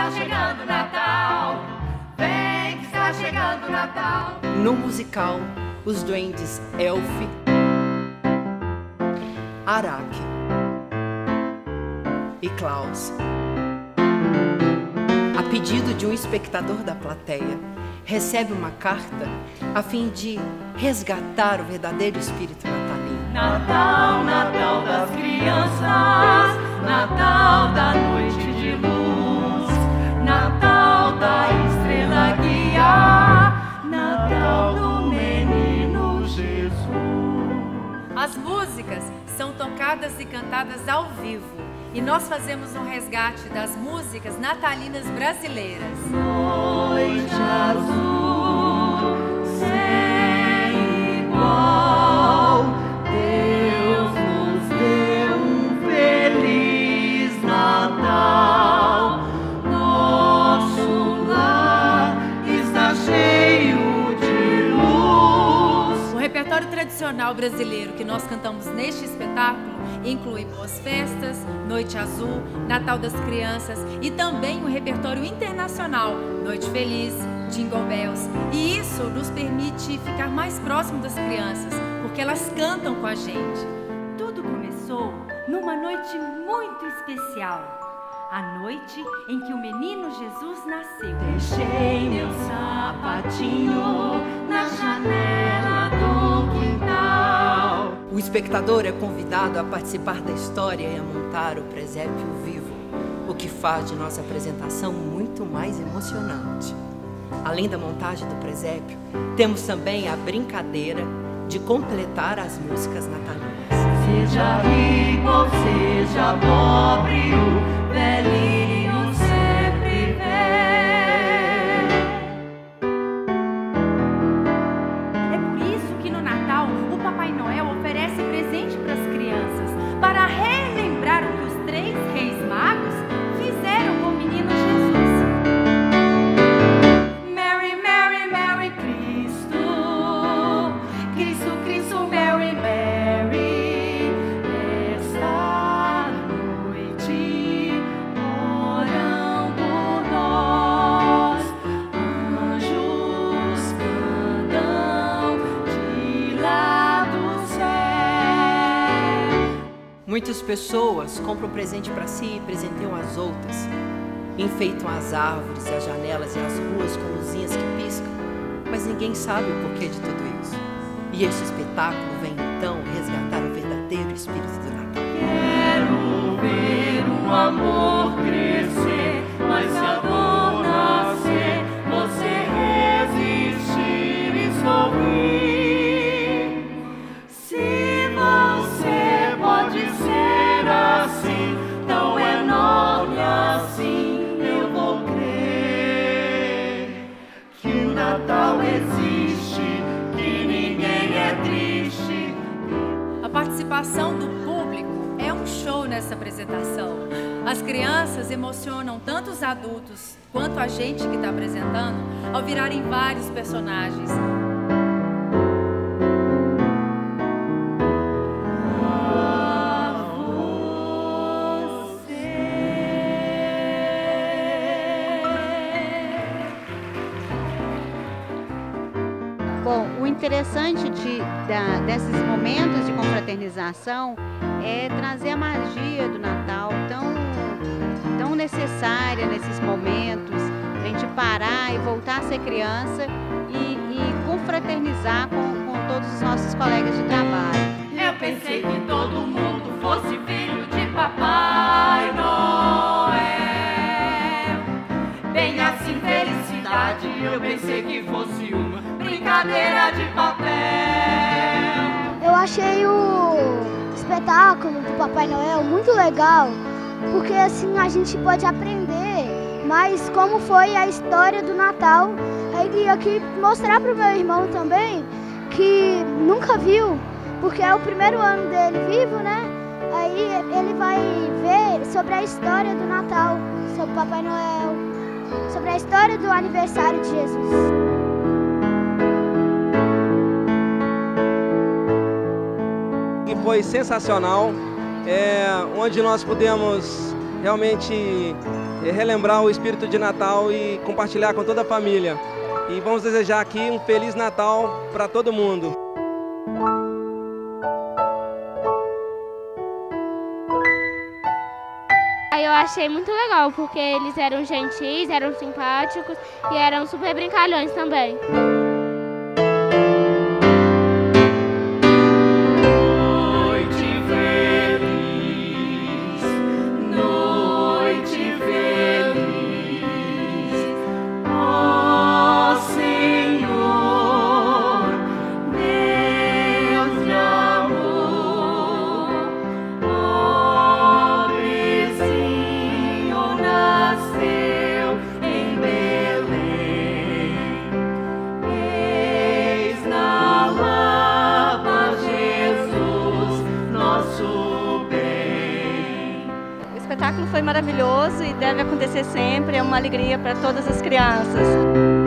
está chegando o Natal. Vem que está chegando o Natal. No musical, os duendes Elf, Araque e Klaus, a pedido de um espectador da plateia, recebe uma carta a fim de resgatar o verdadeiro espírito natalino. Natal, Natal das crianças, Natal da noite de luz, Natal da estrela guia, Natal do menino Jesus. As músicas são tocadas e cantadas ao vivo e nós fazemos um resgate das músicas natalinas brasileiras. Noite azul, sem igual, Deus nos deu um feliz Natal. Nosso lar está cheio de luz. O repertório tradicional brasileiro que nós cantamos neste espetáculo inclui Boas Festas, Noite Azul, Natal das Crianças e também o repertório internacional, Noite Feliz, Jingle Bells. E isso nos permite ficar mais próximo das crianças, porque elas cantam com a gente. Tudo começou numa noite muito especial, a noite em que o menino Jesus nasceu. Deixei meu sapatinho na janela do quintal. O espectador é convidado a participar da história e a montar o presépio vivo, o que faz de nossa apresentação muito mais emocionante. Além da montagem do presépio, temos também a brincadeira de completar as músicas natalinas. Seja rico ou seja pobre, o velhinho sempre vem. É por isso que no Natal o Papai Noel oferece presente para as crianças, para relembrar o que os 3 reis magos fizeram com o menino Jesus. Merry, Merry, Merry Cristo, Cristo, Cristo, Merry, Merry. Esta noite oram por nós, anjos cantam de lá do céu. Muitas pessoas compram presente para si e presenteiam as outras. Enfeitam as árvores, as janelas e as ruas com luzinhas que piscam, mas ninguém sabe o porquê de tudo isso. E esse espetáculo vem então resgatar o verdadeiro espírito do Natal. Quero ver um amor crescer, mas se a dor nascer, você resistir e sorrir. Se você pode ser assim, tão enorme assim, eu vou crer que o Natal existe, que ninguém é triste. A participação do público é um show nessa apresentação. As crianças emocionam tanto os adultos quanto a gente que está apresentando ao virarem vários personagens. Bom, o interessante desses momentos de confraternização é trazer a magia do Natal tão necessária nesses momentos, a gente parar e voltar a ser criança e confraternizar com todos os nossos colegas de trabalho. Eu pensei que todo mundo fosse filho de Papai Noel. Bem assim, felicidade, eu pensei que fosse uma brincadeira de papel. Eu achei o espetáculo do Papai Noel muito legal, porque assim a gente pode aprender mais como foi a história do Natal. E aqui mostrar para o meu irmão também, que nunca viu, porque é o primeiro ano dele vivo, né? Aí ele vai ver sobre a história do Natal, sobre o Papai Noel, sobre a história do aniversário de Jesus. E foi sensacional, onde nós pudemos realmente relembrar o espírito de Natal e compartilhar com toda a família. E vamos desejar aqui um Feliz Natal para todo mundo. Eu achei muito legal, porque eles eram gentis, eram simpáticos e eram super brincalhões também. O espetáculo foi maravilhoso e deve acontecer sempre, é uma alegria para todas as crianças.